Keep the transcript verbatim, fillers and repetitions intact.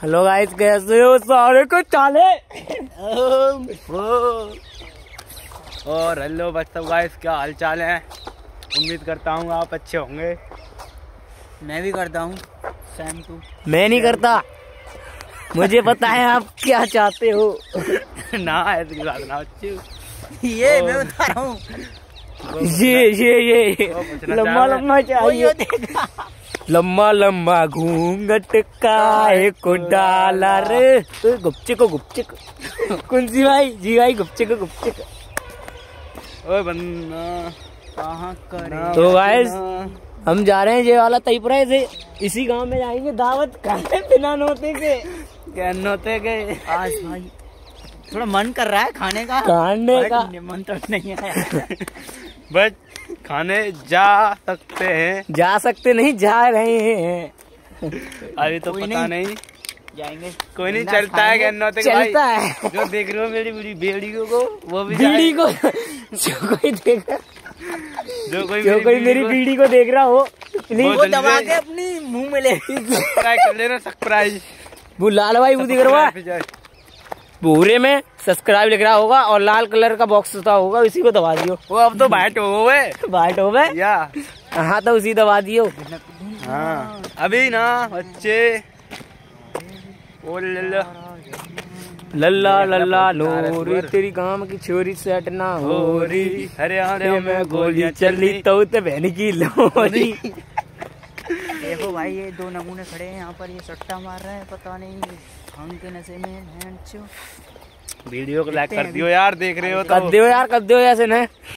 Hello guys, कैसे हो सारे को चाले। और हेलो बच्चों गाइस, क्या हाल चाल है। उम्मीद करता हूँ आप अच्छे होंगे। मैं भी करता हूँ सैम टू। मैं नहीं करता, मुझे पता है आप क्या चाहते हो। ना ऐसी बात ना बच्चे, ये मैं बता रहा हूँ। ये ये ये लम्बा लम्बा चाहिए, लम्बा लम्बा घूंघट काहे को डाला रे। गुपचे को गुपचे को कौन सी भाई जी भाई गुपचे को गुपचे को। ओए बन्ना कहाँ करे। तो गाइस हम जा रहे हैं ये वाला तईपुरा से, इसी गांव में जाएंगे दावत खाने बिना नोते के। क्या नोते गए आज भाई थोड़ा मन कर रहा है खाने का, खाने का मन तो नहीं आया। बट खाने जा सकते हैं, जा सकते नहीं, जा रहे हैं। अभी तो कोई पता नहीं। नहीं जाएंगे कोई नहीं। चलता है क्या नोते के भाई? चलता है। जो देख रहे हो मेरी बड़ी बेड़ियों को, वो भी बीड़ी जाए। को जो कोई देख जो कोई जो कोई मेरी बीड़ी को देख रहा हो प्लीज वो दबा के अपनी मुंह में ले। सब्सक्राइब कर लेना। सरप्राइज वो लाल भाई वो दिख रहा है भूरे में सब्सक्राइब लिख रहा होगा और लाल कलर का बॉक्स होता होगा, उसी को दबा दियो। वो अब तो बैठ हो गए बाट हो गए या हाँ, तो उसी दबा दियो। हाँ अभी ना बच्चे ओ लल्ला लल्ला लल्ला लोरी तेरी गांव की छोरी सेट ना हो होरी हरियाणा में गोलियां चली तो ते बहन की लोरी। देखो भाई ये दो नमूने खड़े हैं यहाँ पर, ये सट्टा मार रहे हैं, पता नहीं भांग के नशे में हैं। वीडियो को लाइक कर दियो यार, देख रहे हो तो कर दियो यार, कर दियो ऐसे न।